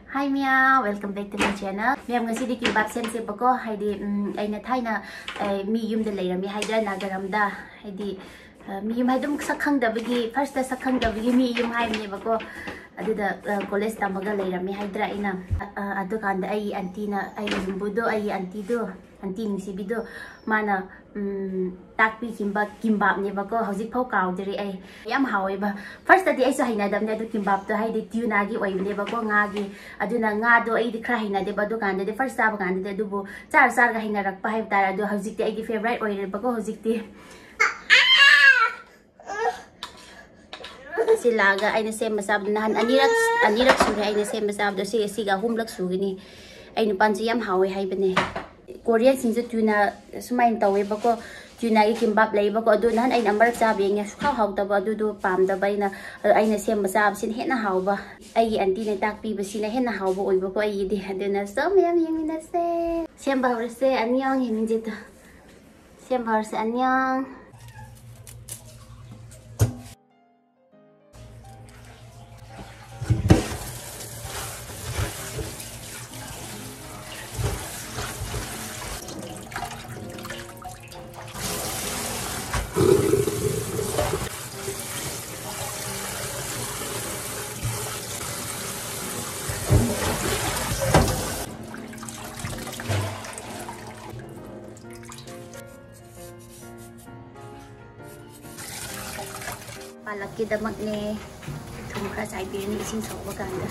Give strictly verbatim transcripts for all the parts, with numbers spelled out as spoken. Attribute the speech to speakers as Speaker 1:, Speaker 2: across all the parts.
Speaker 1: Hi Mia, welcome back to my channel. Mia ngasi di kimbap sem sem bako haidi aina thaina mi yum de leiram mi haida nagaram da haidi mi yum haidum sakhang da bagi first da sakhang da bagi mi yum hai ne bako aduda college tamaga leiram mi haidra ina adu kanda ai auntie na ai yumbudo ai auntie do auntie ngisi bido mana takpi kimbap kimbap ne bako hojik phau kaw diri ai yam hawi ba first da ai so haina dam ne du kimbap to haidi tuna gi oi ne bako nga gi aduna nga do ai di khra haina de badu kanda de first da kanda de du bu char char ga haina rak pa hai tar adu hojik ti ai gi favorite oi re bako hojik ti silaga aina sem masab nahan anirak anirak suri aina sem masab do si siga humlak sugini aina panji yam hawi hai bane Korean sing tuna sumain tawe bako tuna gi kimbap lei bako adu nahan aina amar cha beng ya khau hau ta ba du du pam da baina aina sem masab sin hena hau ba ai anti ne tak pi ba sin hena hau ba oi bako ai di hadena som yam yamina se sem ba se anyong himin jita sem ba se anyong palak ki damak ne thum kha sai bi ni ising sok ba kanda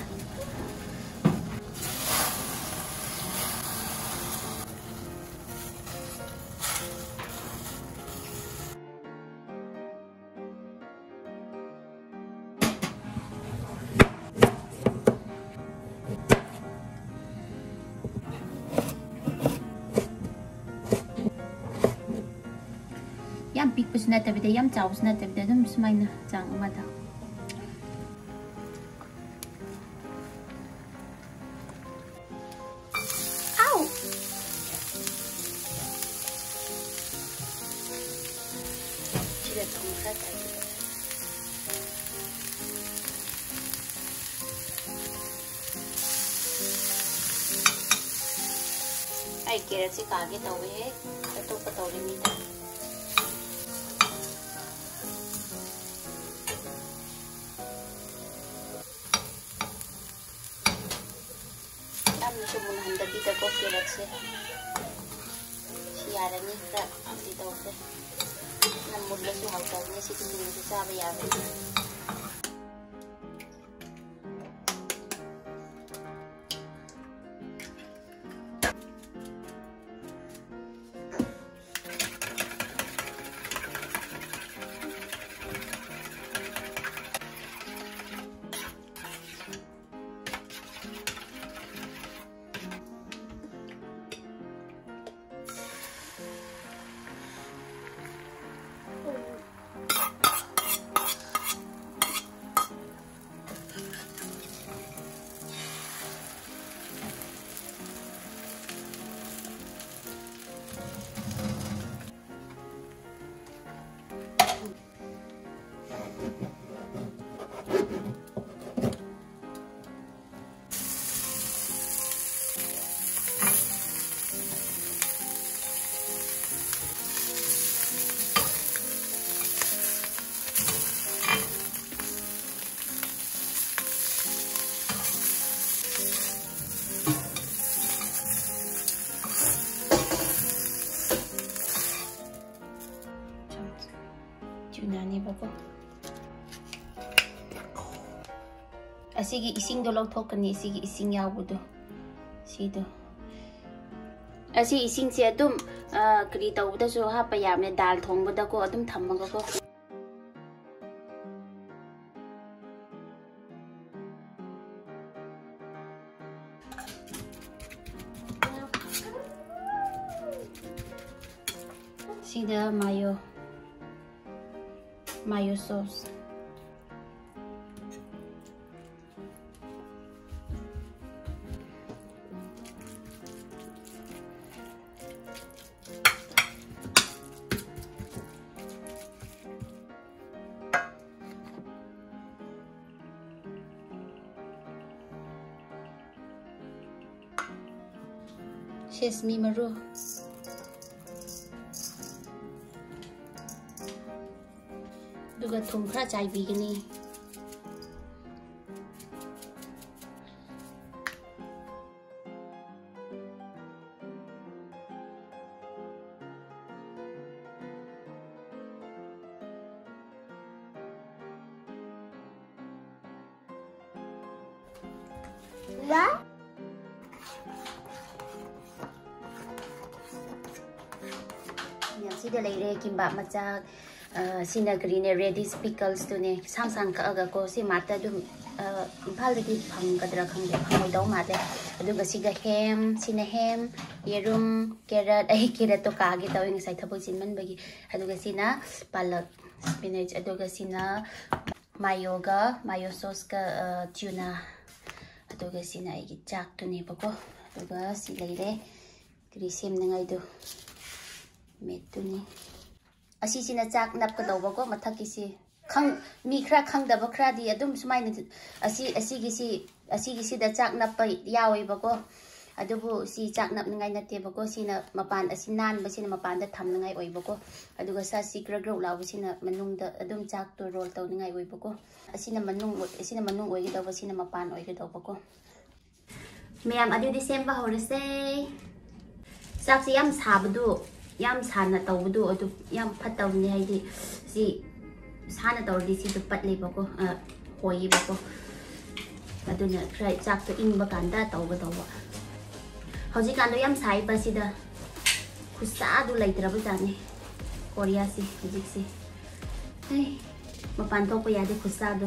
Speaker 1: yam big pus na tabi de yam chaw na tabi de dum smai na chang ma da au chile thum kha tai ai kera si ka ge tawe he to pa taw ni ta Sumun handa kita ko kirat se siara ni ta anti to se namud la su hauta ni si tin ni sa ba ya be Nani bako asigi ising do law thokani asigi ising yabudo sido asi ising se adum kri tawda so ha pa yamne dal thongbada ko adum thammaga ko sida mayo mayo sauce sesame ꯃꯔꯨ ꯑꯗꯨꯒ ꯊꯨꯝ ꯈꯔ ꯆꯥꯏꯕꯤꯒꯅꯤ
Speaker 2: What?
Speaker 1: Sida leire kimbap macak sina green radish pickles tu ne sang sang ka aga ko si mata dum imphal dagi phang kadra khang de phang dau ma de aduga siga ham sina ham yerum carrot ai carrot to ka gi taw ngi sai thabuk chin man bagi aduga sina palak spinach aduga sina mayo ga mayo sauce ka tuna aduga sina ai gi chak tu ne bako aduga si leire kri sem nangai du metuni asi sina chak nap ka daw bako mathak ki si khang mi khra khang da ba khra di adum sumai na asi asi gi si asi gi si da chak nap pa yawi bako adubu si chak nap ngai na te bako sina mapan asi nan ba sina mapan da tham ngai oi bako aduga sa si kra gro law sina manung da adum chak to roll taw ngai oi bako asina manung asina manung oi gi daw sina mapan oi gi daw bako ma'am adu di sem ba hore se sak si yam sabdu yam sana tawdu adu yam phataw ni haidi si sana tawdi si du patli bako hoi bako aduna fry chak to in ba kanda tawba tawba hoji kando yam sai ba si da khusa du laitra ba jani korea si hoji si hey mapan to ko yade khusa do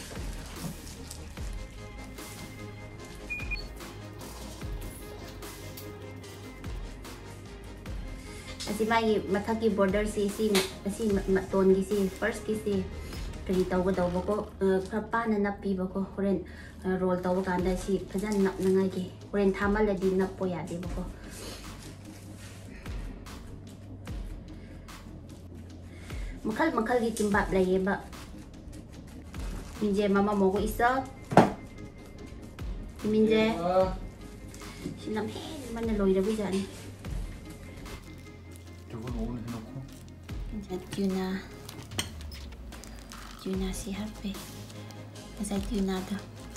Speaker 1: asi mai mathaki border si si asi ton gi si first gi si kari taw daw bako khra pa na napi bako horen roll taw kanda si phajan nap nangai gi horen thamal la di nap po ya de bako makhal makhal gi kimbap la ye ba minje mama mo ko isa minje sinam he man na loi ra bi jani 이제 tuna tuna si happyasa tuna to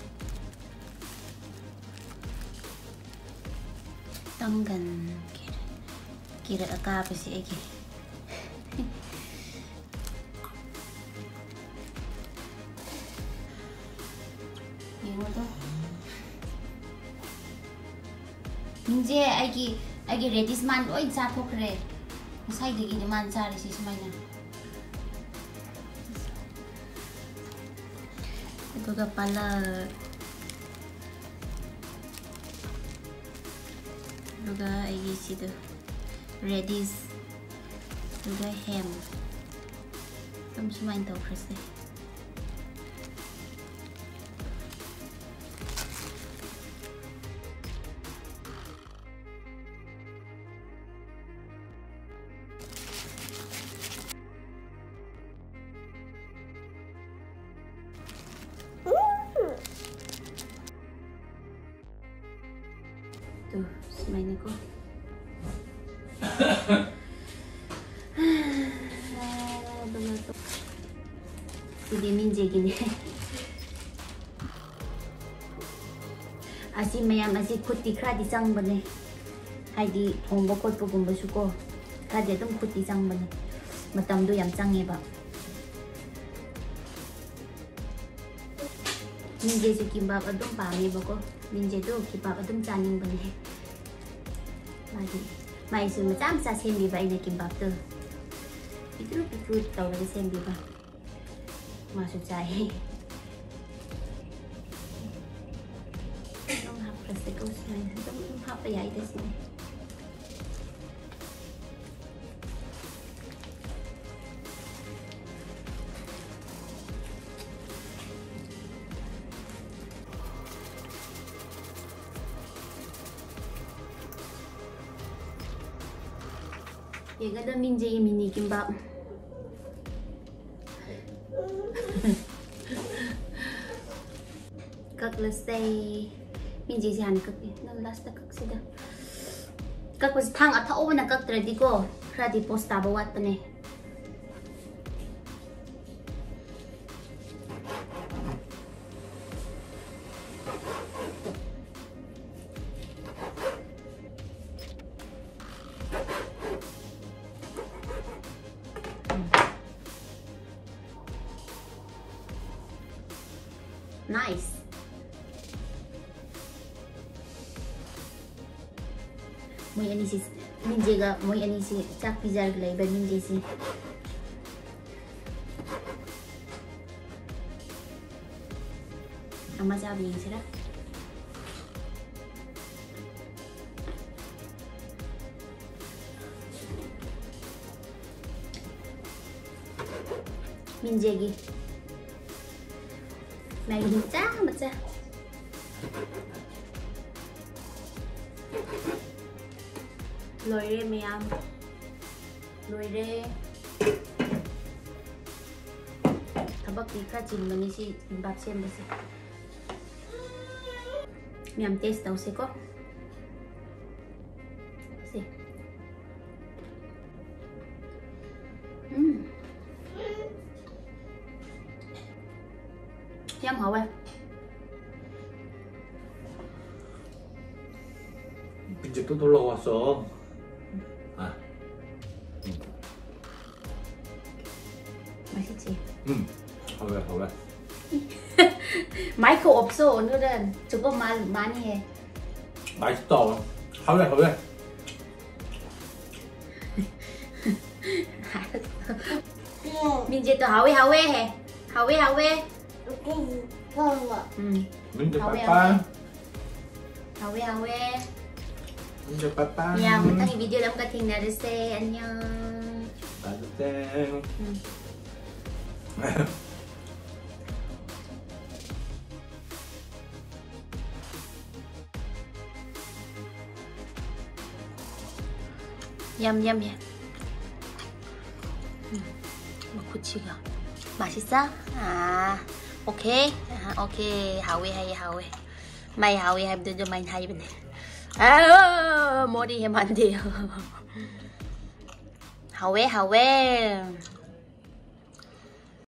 Speaker 1: tanggan kira kira aka apa si egi 이거 도 이제 아기 아기 레디스만 어이 자포 그래 사이드 이제 만사리 시 스마이나 이거가 빨라 이거가 이게 시드 레디스 이거가 햄 좀 스마인 더 그랬어 tuh semain aku jadi minje gini asi mayam asi kuti kra di sang bane haidi thongba khotpa gumba su ko kade dum kuti sang bane matam do yam change ba minje su kimbap adum pami ba ko minje do kimbap adum chaning bane magi mai su macam sa sembi ba ina kimbap to itu itu taw la sembi ba masuk cai dong hap rasa kau selain dong hap apa ya itu sini 얘가 더 민재의 미니 김밥 cực là say mình chỉ dàn cực đi nó last cực sẽ được ꯀꯛꯄꯁꯤ ꯊꯥꯡ ꯑꯊꯧꯕꯅ ꯀꯛꯇ꯭ꯔꯗꯤꯀꯣ ꯈꯔꯗꯤ ꯄꯣꯁ ꯇꯥꯕ ꯋꯥꯠꯄꯅꯦ. Nice. Moi ani si minjega moi ani si chak pijar glai ba minje si. Ama sa bi sira. Minjegi. Maggi 짱 맞자. 로이레 미암. 로이레. 타박이 카진 마니시 김밥 셈버세. 미암 테스트 오세고. 세. 음. Yum hả em?
Speaker 3: 이제 또 놀러 왔어. 아. 응.
Speaker 1: 맛있지?
Speaker 3: 응. 하왜 하왜.
Speaker 1: 마이크 없어 오늘은. 저거 말 많이 해.
Speaker 3: 맛있다. 하왜 하왜.
Speaker 1: 민지 또 하웨 하웨 해. 하웨 하웨. 응.
Speaker 3: 민재
Speaker 1: 하웨
Speaker 3: 빠빠.
Speaker 1: 하웨 하웨.
Speaker 3: 민재 빠빠.
Speaker 1: 야, 못하게 비디오 남가 팅나르세. 안녕.
Speaker 3: 나도 땡.
Speaker 1: 응. 얌얌얌. 음, 고치가 맛있어? 아, 오케이. 아, 오케이. 하위 하이 하위. 마이 하위 하이도 좀 많이 하이는데. 아, 머리 하면 안 돼요. 하위 하위.